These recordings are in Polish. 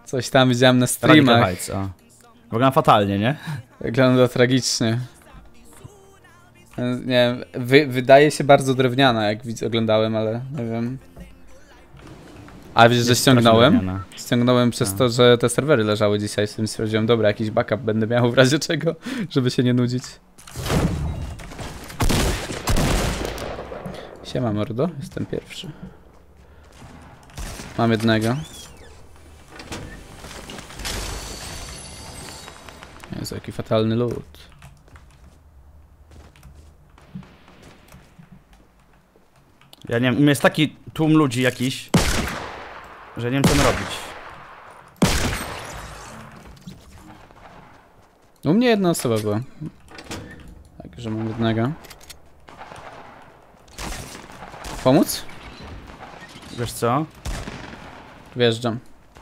Coś tam widziałem na Radical streamach. Heights, a. Wygląda fatalnie, nie? Wygląda tragicznie. Nie wiem, wydaje się bardzo drewniana, jak oglądałem, ale nie wiem. A wiesz, że Jest ściągnąłem? strasznie drewniana. Ściągnąłem przez to, że te serwery leżały dzisiaj, z tym stwierdziłem, dobra, jakiś backup będę miał w razie czego, żeby się nie nudzić. Siema mordo, jestem pierwszy. Mam jednego. Jezu, jaki fatalny loot. Ja nie wiem, u mnie jest taki tłum ludzi jakiś, że nie wiem co robić. U mnie jedna osoba była. Także mam jednego. Pomóc? Wiesz co? Wjeżdżam.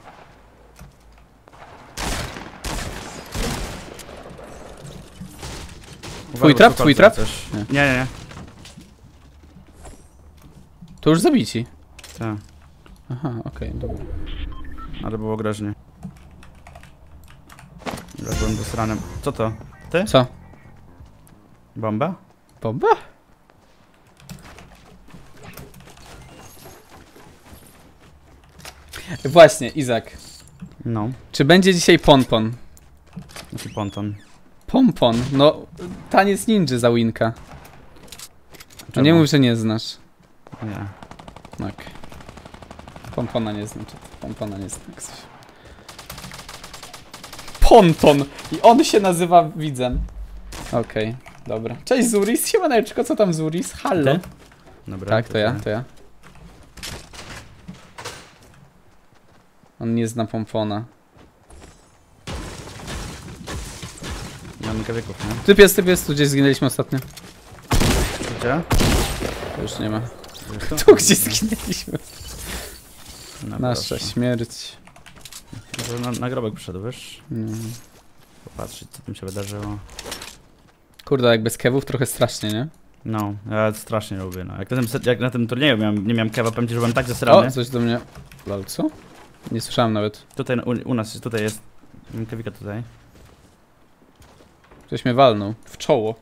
Twój trap? Twój trap? Nie, nie, nie. To już zabici. Tak, Aha, okej, dobra. ale było groźnie. Ja byłem dosranym. Co to? Ty? Co? Bomba? Bomba? Właśnie, Izak. No, Czy będzie dzisiaj pompon? jaki ponton. Pompon, no taniec ninja za winka. No nie Czemu? mów, że nie znasz. Nie. Tak. Pompona nie znam, pompona nie znam. Jak coś. Ponton! I on się nazywa widzem. Okej, dobra. Cześć Zuris, siemaneczko, co tam Zuris? Hallo? Ty? Dobra. Tak, to ja. On nie zna pompona. Mam wieków, nie? Typ jest, tu gdzieś zginęliśmy ostatnio. Gdzie? To już nie ma. Tu? Tu gdzie zginęliśmy. No, Nasza proszę. śmierć. Może na grobek przyszedł, wiesz? Mm. Popatrzeć co tam się wydarzyło. Kurde, jak bez kewów trochę strasznie, nie? No, ja strasznie lubię, no. Jak na tym turnieju nie miałem kewa, powiem ci, że byłem tak zasrany. O, coś do mnie... Lol, co? Nie słyszałem nawet. Tutaj u nas, tutaj jest. Mam kewika tutaj. Ktoś mnie walnął. W czoło.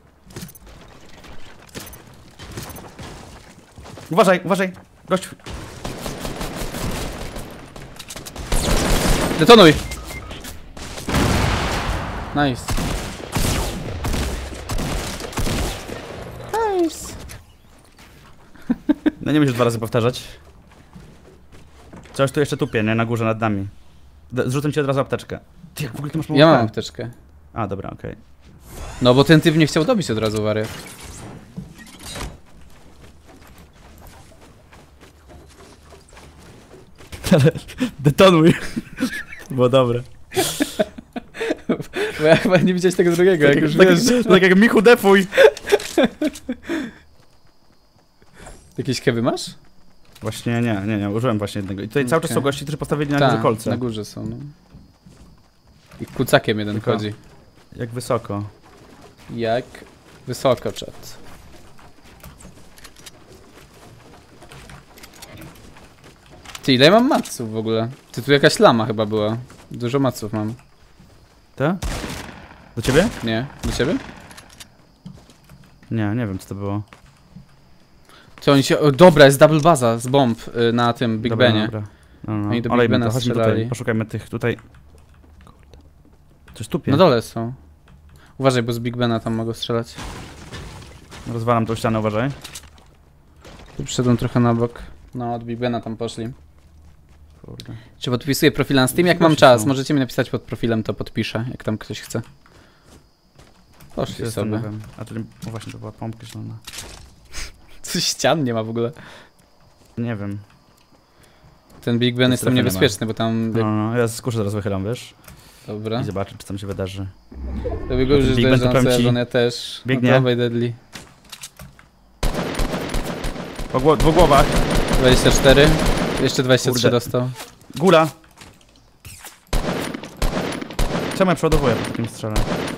Uważaj, uważaj! Gość! Detonuj! Nice. Nice. No nie musisz 2 razy powtarzać. Coś tu jeszcze tupie, nie? Na górze nad nami. Zrzucę ci od razu apteczkę. Ty, jak w ogóle ty masz mało Ja mam HP? apteczkę. A, dobra, okej. No bo ten typ nie chciał dobić od razu wariat. Ale detonuj. Było dobre. Bo ja chyba nie widziałeś tego drugiego, jak już wiesz. Tak jak Michu defuj! Jakieś kewy masz? Właśnie nie, użyłem właśnie jednego. I tutaj cały czas Okej. są gości, którzy postawili na Tak, górze kolce. na górze są, no. I kucakiem jeden Tylko- chodzi. Jak wysoko. Jak wysoko czat. Ty, ile mam maców w ogóle? Ty, tu jakaś lama chyba była. Dużo maców mam. Te? Do ciebie? Nie? Do ciebie? Nie wiem co to było. To oni się... O, dobra, jest double baza z bomb na tym Big Dobra, Benie. dobra. No, Oni do Big olejmy Bena to, chodźmy strzelali. tutaj, poszukajmy tych tutaj. Kurde. Coś tupie. Na dole są. Uważaj, bo z Big Bena tam mogą strzelać. Rozwalam tą ścianę, uważaj. Tu przyszedłem trochę na bok. No, od Big Bena tam poszli. Kurde. Czy podpisuję profil na Steam? Jak mam czas, możecie mi napisać pod profilem, to podpiszę, jak tam ktoś chce. Poszli Się sobie. zastanawiam. A to nie... O właśnie, to była pompka zielona. Coś ścian nie ma w ogóle. Nie wiem. Ten Big Ben To jest tam strefy nie ma. niebezpieczny, bo tam... No, ja z kuszy zaraz wychylam, wiesz? Dobra. I zobaczę, czy tam się wydarzy. To by go już Big Ben to na powiem ci, sezon, ja też. biegnie. No, dawaj Deadly. Po dwóch głowach. 24. Jeszcze 23 Kurde. dostał. Gula! Czemu ja przeładowuję po takim strzale?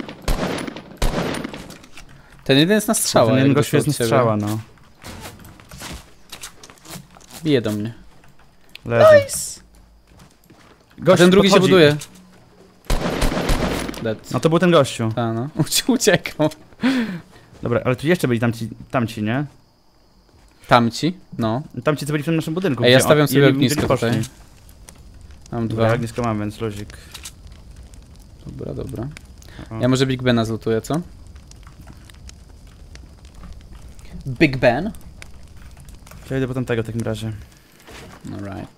Ten jeden jest na strzała. Ten jeden jak gościu jest doszło na od ciebie. strzała, no. Bije do mnie. Leży. Nice! Gość Ten drugi się podchodzi. buduje. Dead. No to był ten gościu. A no, uciekał. Dobra, ale tu jeszcze byli tamci, nie? Tamci? No. Tamci, co byli w tym naszym budynku. Ej, ja gdzie stawiam sobie oni ognisko poszli. tutaj. Mam Dobra, dwa. ognisko mam, więc luzik. Dobra, dobra. O. Ja może Big Bena zlutuję, co? Big Ben? Ja idę potem tego w takim razie. Alright.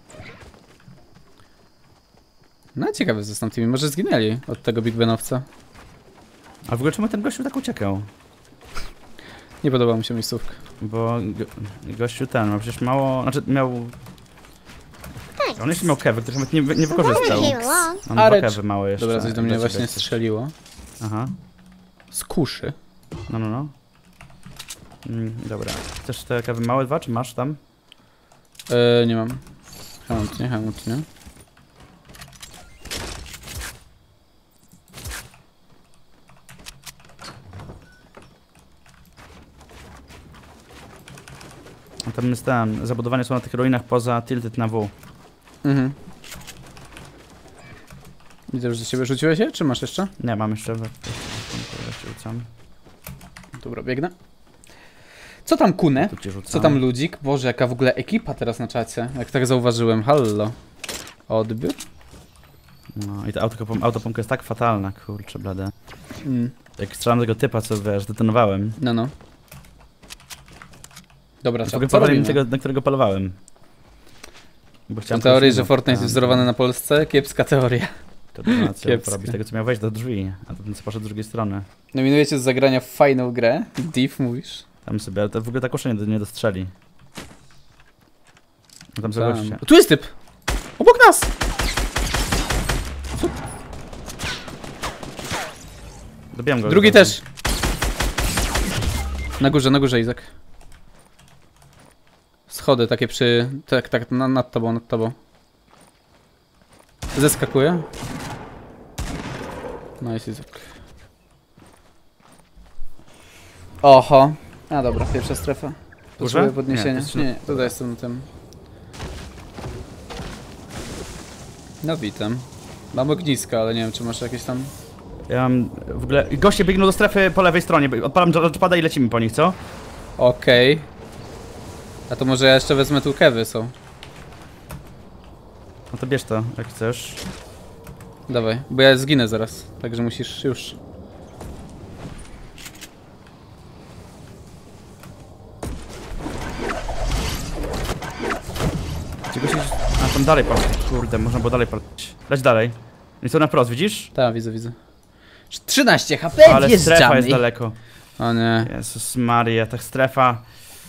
No ciekawe co z tamtymi, może zginęli od tego Big Benowca. A w ogóle czemu ten gościu tak uciekał? Nie podobała mi się miejscówka. Bo gościu ten ma przecież mało... Znaczy miał... On jeszcze miał kewy, których nawet nie wykorzystał. On dwa Arecz. kewy małe jeszcze. Dobra, coś do I mnie ciebie właśnie też. strzeliło. Aha. Z kuszy. No. Dobra. Chcesz te kewy małe dwa, czy masz tam? Nie mam. Chętnie. A tam jest ten... Zabudowania są na tych ruinach poza Tilted na W. Mhm. Widzę, że do ciebie rzuciłeś się, czy masz jeszcze? Nie, mam jeszcze... Rzucam. Dobra, biegnę. Co tam Kune? Tu ci rzucam. Co tam Ludzik? Boże, jaka w ogóle ekipa teraz na czacie. Jak tak zauważyłem. Hallo. Odbiór? No i ta autopomka jest tak fatalna, kurczę blade. Mm. Jak strzelam tego typa, co wiesz, detonowałem. No. Dobra, W co ogóle powalili robimy? tego, na którego polowałem. Bo Tą chciałem teorię, kogoś że innego. Fortnite jest wzorowany na Polsce? Kiepska teoria. Koordynacja, Kiepskie. robić tego, co miał wejść do drzwi, a to ten co poszedł z drugiej strony. Nominujecie do zagrania w fajną grę. Div mówisz? Tam sobie, ale to w ogóle ta kosza nie dostrzeli. No tam sobie goście. Tu jest typ! Obok nas! Dobijam go. Drugi od razu. też. Na górze Izak. Schody takie przy... Tak, nad tobą. Zeskakuje. No jest Izak. Oho. A dobra, pierwsza strefa. Potrzebuję Górze? podniesienia. Nie, to jest- Nie, tutaj jestem na tym. No witam. Mam ogniska, ale nie wiem czy masz jakieś tam... Ja mam w ogóle... Goście biegną do strefy po lewej stronie, odpalam launchpada i lecimy po nich, co? Okej. A to może ja jeszcze wezmę tu kewy są. No to bierz to, jak chcesz. Dawaj, bo ja zginę zaraz, także musisz już. Gdzie goście... A tam dalej patrz. Kurde, można było dalej patrzeć. Leć dalej. I co na wprost, widzisz? Tak, widzę. 13 HP, Ale jest strefa Johnny. jest daleko. O nie. Jezus Maria, ta strefa.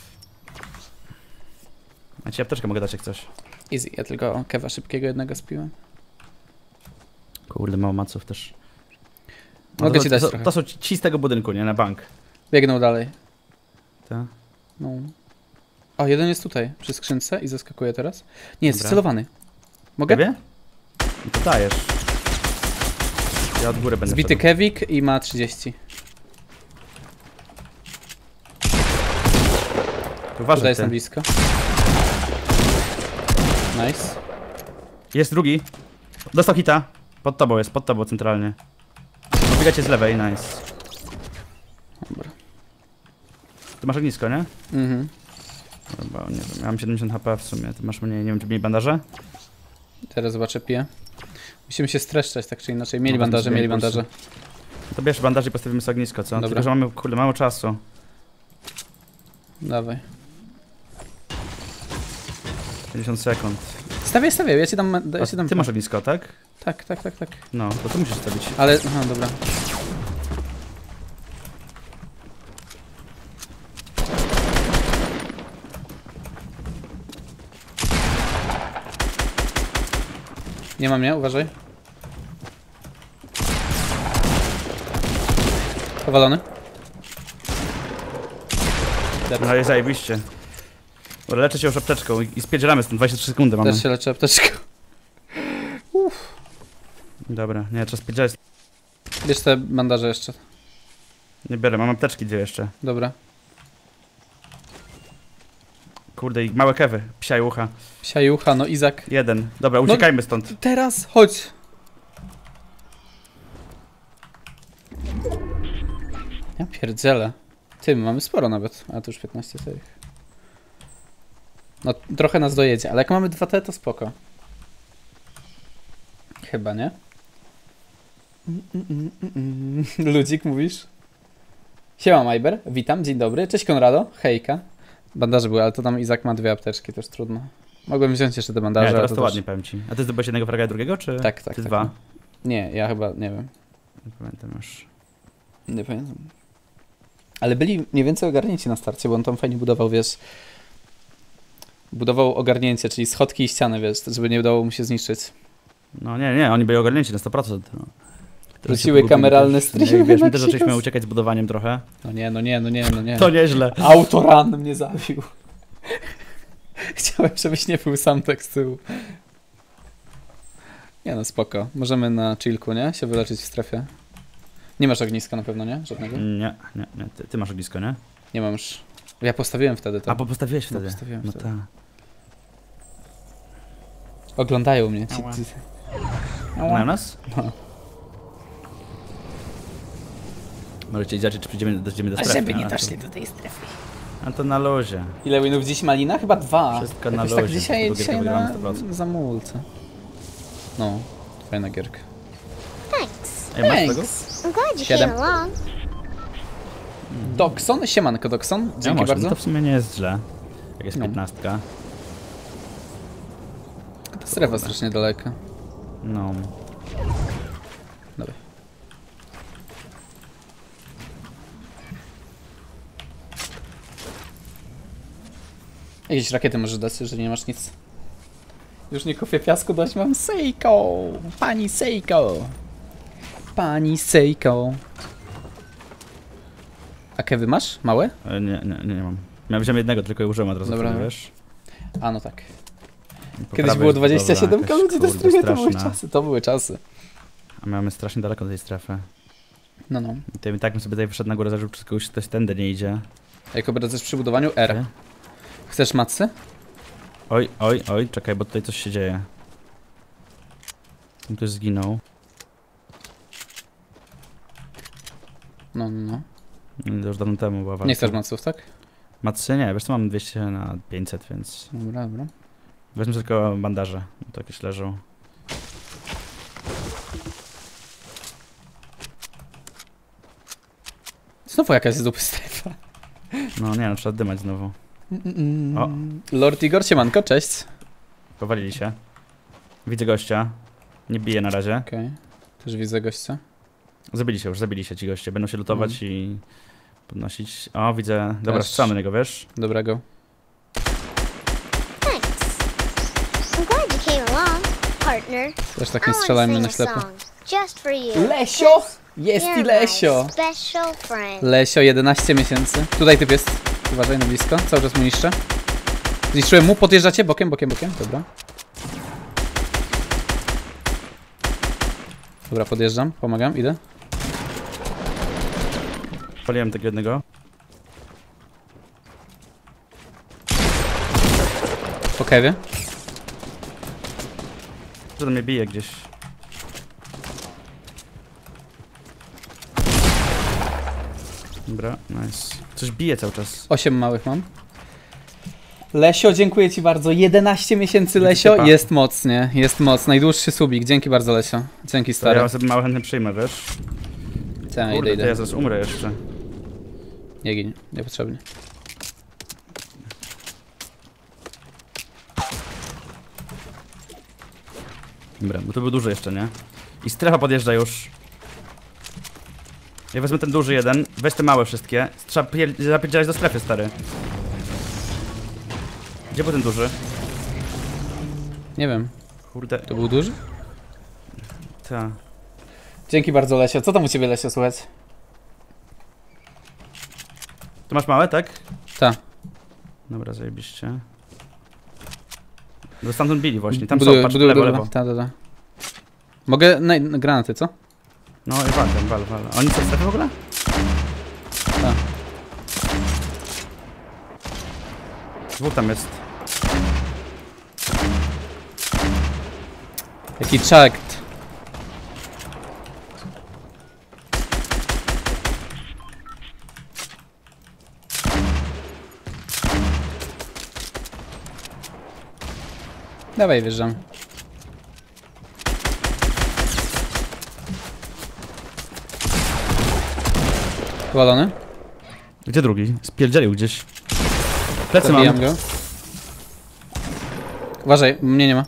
A ci apteczkę mogę dać jak coś. Easy, ja tylko kewa szybkiego jednego spiłem. Kurde, mało maców też. Mogę to, ci dać to, trochę. to są ci z tego budynku, nie? Na bank. Biegną dalej. Ta? No. O, jeden jest tutaj, przy skrzynce i zaskakuje teraz. Nie, jest Dobra. celowany. Mogę? Wie? No to dajesz. Ja od góry będę Zbity szedł. kewik i ma 30. Uważaj Tutaj jestem ty. blisko. Nice. Jest drugi. Dostał hita. Pod tobą centralnie. Odbiegacie z lewej, nice. Dobra. Ty masz ognisko, nie? Mhm. Chyba, nie wiem, ja mam 70 HP w sumie. Ty masz mniej, nie wiem, czy mniej bandaże? Teraz zobaczę, piję. Musimy się streszczać tak czy inaczej. Mieli No, bandaże, sobie mieli impulsy. bandaże. To bierz bandaż i postawimy sobie ognisko, co? Dobra. Tylko, że mamy, kurde, mało czasu. Dawaj. 50 sekund. Stawiaj, ja ci dam... Ja ci dam Ty masz ognisko, tak? Tak. No, to ty musisz stawić. Ale... Aha, dobra. Nie ma mnie, uważaj. Powalony. No jest zajebiście. Dobra, leczę się już apteczką i spierdzielamy stąd, 23 sekundy mamy. Też się leczę apteczką. Dobra, nie, trzeba spierdzielać. Bierz te bandaże jeszcze. Nie biorę, mam apteczki dwie jeszcze. Dobra. Kurde, i małe kewy, psia i ucha. Psia i ucha, no Izak. Jeden. Dobra, uciekajmy stąd. Teraz, chodź. Ja pierdzielę. Ty, my mamy sporo nawet. A to już 15 tych. No, trochę nas dojedzie, ale jak mamy 2T, to spoko. Chyba, nie? Ludzik, mówisz? Siema, Majber. Witam, dzień dobry. Cześć, Konrado. Hejka. Bandaże były, ale to tam Izak ma 2 apteczki, to już trudno. Mogłem wziąć jeszcze te bandaże. Nie, teraz ale to też... ładnie powiem ci. A ty zdobyłeś jednego fraga i drugiego, czy Tak, ty tak. dwa? Nie, ja chyba, nie wiem. Nie pamiętam już. Nie pamiętam. Ale byli mniej więcej ogarnięci na starcie, bo on tam fajnie budował, wiesz... Budował ogarnięcie, czyli schodki i ściany, wiesz, żeby nie udało mu się zniszczyć. No nie, oni byli ogarnięci na 100%. No. Wróciły kameralne streamy. Wiesz, my też zaczęliśmy uciekać z budowaniem trochę. No nie. To nieźle. Autoran mnie zabił. Chciałem, żebyś nie był sam tak z tyłu. Nie no, spoko. Możemy na chillku, nie? Się wyleczyć w strefie. Nie masz ogniska na pewno, nie? Żadnego? Nie. Ty masz ognisko, nie? Nie mam już. Ja postawiłem wtedy to. A, bo postawiłeś wtedy. postawiłem No wtedy. tak. Oglądają mnie. Ała. Mają nas? No. Możecie zobaczyć, czy dojdziemy do strefy. Żeby nie doszli do tej strefy. A to na luzie. Ile winów dziś Malina? Chyba 2. Wszystko na Jakoś tak luzie. dzisiaj Drugie na, wygramy 100%. za mulce. No, fajna gierka. Thanks. Ej, masz tego? Thanks. I'm glad you 7. came along. Dokson, siemanko Dokson, Ja dzięki może, bardzo. to w sumie nie jest źle. Jak jest No. 15. Ta strefa strasznie daleka. No. Dobra. Jakieś rakiety możesz dać, jeżeli nie masz nic. Już nie kupię piasku, dać mam Seiko! Pani Seiko! Pani Seiko! A kewy masz? Małe? Nie mam. Miałem wziąć jednego, tylko je użyłem od razu, Dobra. wtedy, wiesz? A no tak. Po Kiedyś prawej było jest budowla 27 jakaś, ludzi na kurde, streamie, to były straszna. czasy, to były czasy. A mamy strasznie daleko do tej strefy. No. I to i tak bym sobie tutaj wyszedł na górę, zaczął przez kogoś, ktoś tędy nie idzie. Jak obracasz przy budowaniu R. Chcesz matcy? Oj, czekaj, bo tutaj coś się dzieje. Tam ktoś zginął. No. To już dawno temu była walka. Nie chcesz maców, tak? Matcy nie, wiesz co, mam 200 na 500, więc... Dobra. Weźmy tylko bandaże, bo to jakieś leżą. Znowu jakaś z dupy strefa. No nie, no trzeba dymać znowu. O. Lord Igor, siemanko, cześć. Powalili się. Widzę gościa. Nie bije na razie. Okej. Też widzę gościa. Zabili się ci goście. Będą się lutować i podnosić. O, widzę. Dobra, Też. strzelamy na niego, wiesz? Dobrego. Thanks. I'm glad you came along, partner. Też tak I nie want strzelajmy to na sing ślepo. a song just for you. Lesio! Jest You're i my Lesio! special friend. Lesio, 11 miesięcy. Tutaj typ jest. Uważaj na blisko. Cały czas mu niszczę. Zniszczyłem mu. Podjeżdżacie? Bokiem. Dobra. Dobra, podjeżdżam. Pomagam. Idę. Paliłem tego jednego. Po kewie. Co to mnie bije gdzieś. Dobra, nice. Coś bije cały czas. 8 małych mam. Lesio, dziękuję ci bardzo. 11 miesięcy Lesio. typa. Jest mocnie. Jest moc. Najdłuższy subik. Dzięki bardzo Lesio. Dzięki To stary. ja sobie mało chętnie przyjmę, wiesz? Tak, Kurde, to idę. ja zaraz umrę jeszcze. Nie gin. Niepotrzebnie. Dobra, bo to był duży jeszcze, nie? I strefa podjeżdża już. Ja wezmę ten duży jeden, weź te małe wszystkie. Trzeba zapierdzielać do strefy, stary. Gdzie był ten duży? Nie wiem. Kurde, To był duży? ta. Dzięki bardzo Lesio. Co tam u ciebie Lesio słychać? Tu masz małe, tak? Ta. Dobra, zajebiście. No stamtąd bili właśnie, tam Buduję, są, patrz, buduję, lewo, buduję. lewo. Ta. Mogę na granaty, co? No i wal. Oni co, strefy w ogóle? Tak. Dwóch tam jest. Jaki czakt. Dawaj, wjeżdżam. Powalony? Gdzie drugi? Spierdzielił gdzieś. Plecy mam. Zabijam go. Uważaj, mnie nie ma.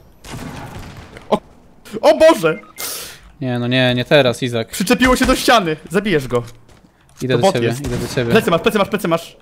O Boże! Nie, no nie, nie teraz, Izak. Przyczepiło się do ściany. Zabijesz go. Idę To do bot ciebie, jest. idę do ciebie. Plecy masz, plecy masz, plecy masz.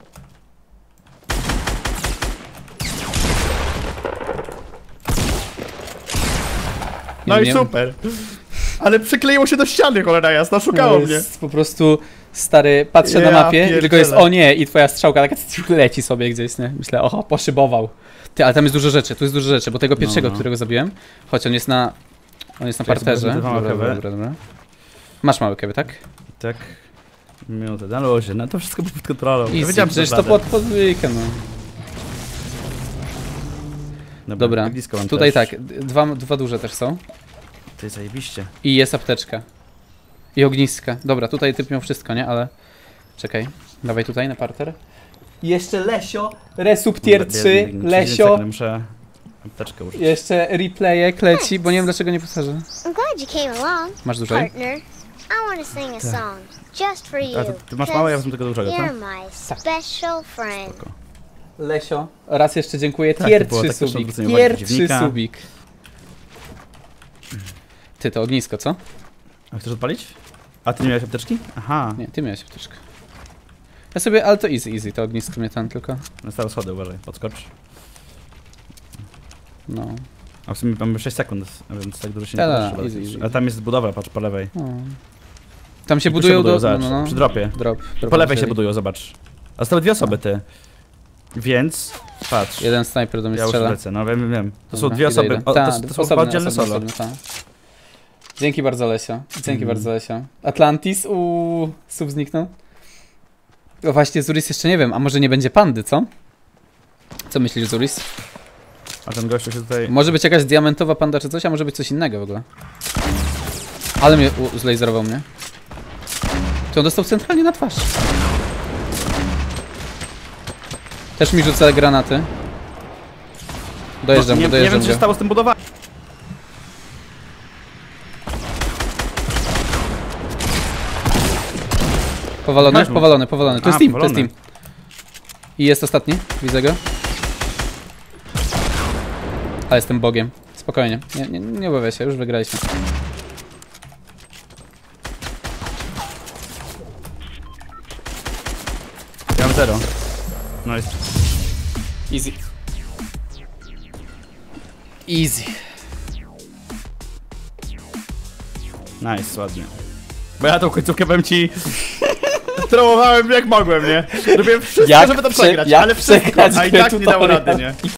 No i Nie- super. Ale przykleiło się do ściany, cholera jasna, szukało mnie. jest po prostu stary, patrzę na Ja mapie i tylko jest pierdzielę. o nie i twoja strzałka taka leci sobie gdzieś, nie? Myślę, oho, poszybował. Ty, ale tam jest dużo rzeczy, tu jest dużo rzeczy, bo tego pierwszego, no. którego zabiłem, choć on jest na parterze. sobie Dobra, małe dobra, kewy. dobra, dobra. Masz małe kewy, tak? Tak. Minutę, na luzie, no to wszystko pod kontrolą. Ja Easy, wiedziałem, przecież że to radę. pod weekend, no. Dobra, blisko mam tutaj też. tak, dwa duże też są. Ty zajebiście. I jest apteczka. I ogniska. Dobra, tutaj typ miał wszystko, nie? Ale... Czekaj. Dawaj tutaj na parter. I jeszcze Lesio. Resub tier 3. Lesio. Muszę apteczkę użyć. Jeszcze replayek leci, bo nie wiem dlaczego nie postarzę. I'm glad you came along, Masz dużej? partner. I want to sing a song just for you. A ty masz małe, ja wezmę tego dużego, co? You're my special friend. Lesio. Raz jeszcze dziękuję. Tak, Tier to było 3 takie subik. przywrócenie Tier uwagi 3 przeciwnika. subik. Ty, to ognisko, co? A chcesz odpalić? A ty nie miałeś apteczki? Aha. Nie, ty miałeś apteczkę. Ja sobie, ale to easy, to ognisko mnie tam tylko. Na stałe schody, uważaj, podskocz. No. A w sumie mamy 6 sekund, a więc tak dużo się Da, nie da, potrzeba. easy. A tam jest budowla, patrz, po lewej. O. Tam się I tu budują do... zobacz, No, no. przy dropie. Drop Po lewej się wzięli. budują, zobacz. A zostały dwie osoby, ty. Więc, patrz. Jeden snajper do mnie Ja już strzela. lecę, no wiem. To są Dobra, dwie idę, osoby. idę. O, Ta, to są chyba osobne, oddzielne osobne, solo. osobne, ta. Dzięki bardzo, Lesio. Dzięki bardzo, Lesio. Atlantis, sub zniknął. O właśnie, Zuris jeszcze nie wiem, a może nie będzie pandy, co? Co myślisz, Zuris? A ten gościu się tutaj... Może być jakaś diamentowa panda czy coś, a może być coś innego w ogóle. Ale mnie zlaserował mnie. To on dostał centralnie na twarz. Też mi rzuca granaty. Dojeżdżam, nie, go, nie dojeżdżam wiem, co się go. stało z tym budowaniem. Powalony, Masz mu. powalony, powalony. To A, jest team, to jest powalony. team. I jest ostatni, widzę go. A jestem bogiem. Spokojnie, nie obawiaj się, już wygraliśmy. Ja mam 0. Nice. Easy. Easy. Nice, ładnie. Bo ja tą końcówkę powiem ci... Trołowałem jak mogłem, nie? Robiłem wszystko, żeby to przegrać, ale wszystko, a i tak nie dało rady, nie?